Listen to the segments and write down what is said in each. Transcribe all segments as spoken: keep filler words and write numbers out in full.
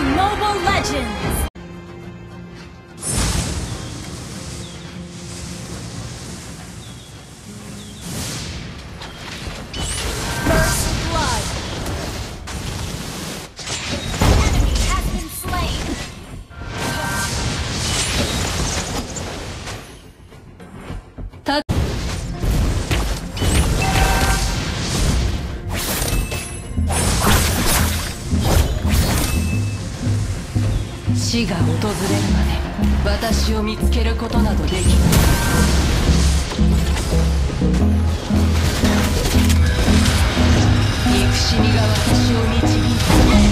Mobile Legends! First blood! Enemy has been slain! 死が訪れるまで私を見つけることなどできない。憎しみが私を導いた。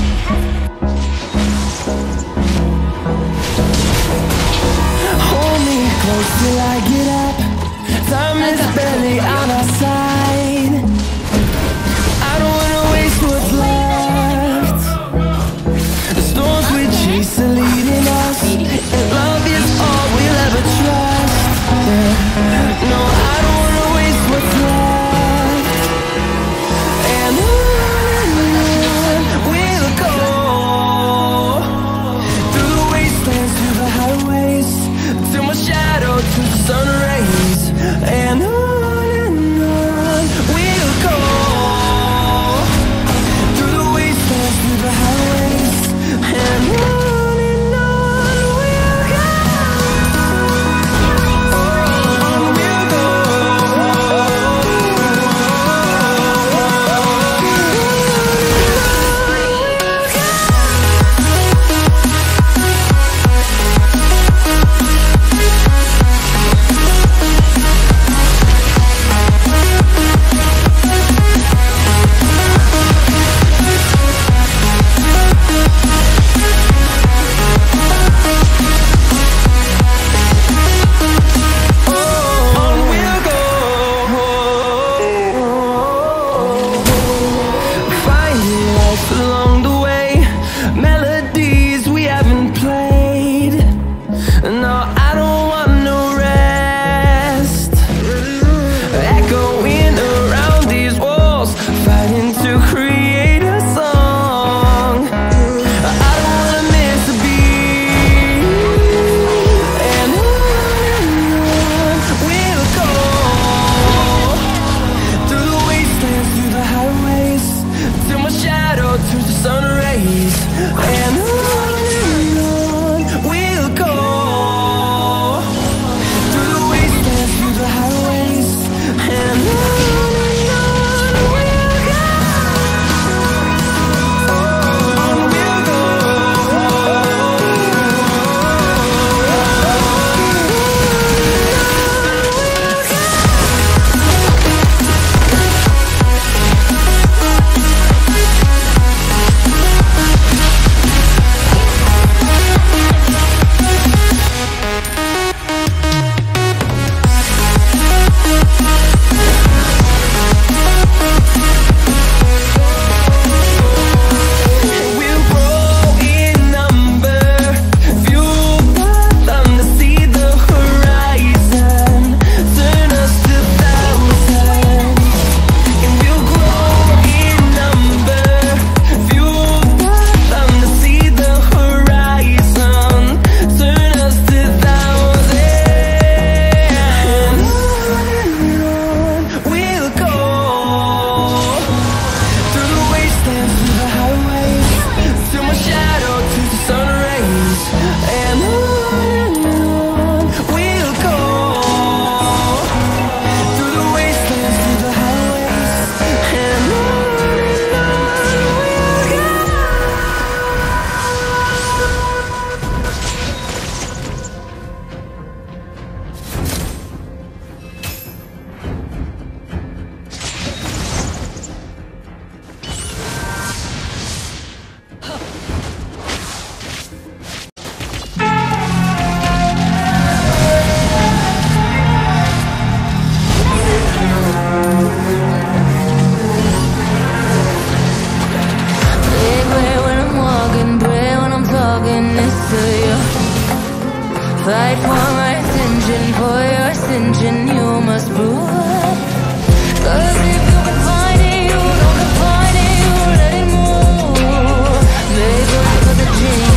Hold me close till I get up. Time is barely on our side. I don't wanna waste what's left. The storms we chase are leading us, and love is all we'll ever trust. Yeah. No, I don't wanna waste what's left. And on we'll go, through the wastelands, through the highways, till my shadow turns to sun rays. And on and on we'll go, through the wastelands, through the highways. And on and on we'll go, on we'll go. Fight for my ascension, for your ascension you must prove. Cause if you can find it, you don't confine it, you let it move. Make way for the change.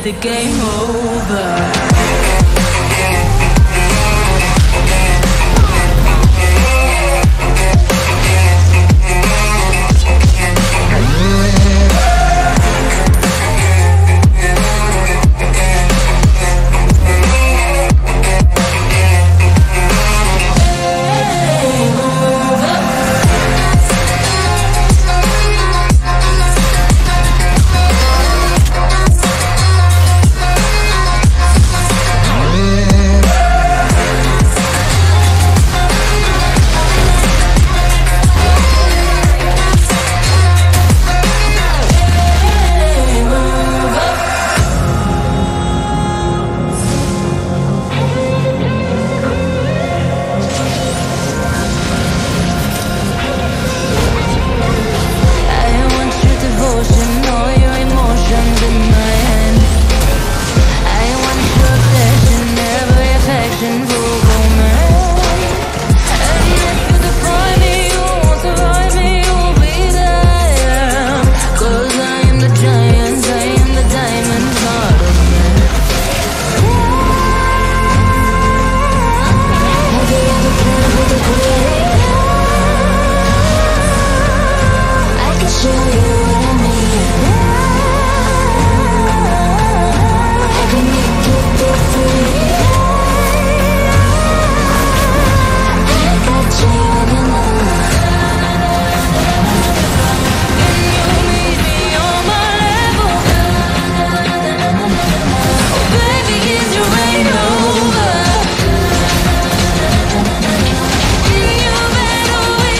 the game over.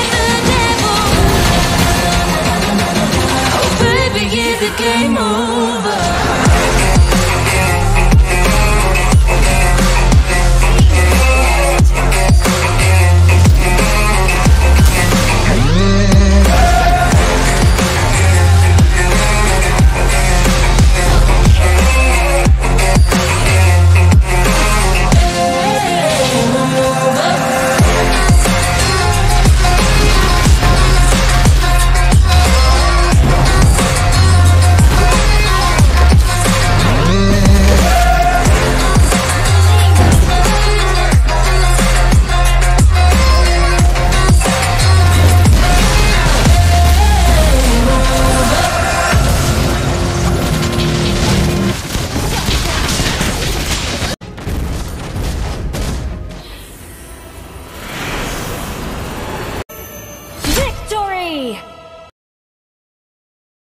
Game over.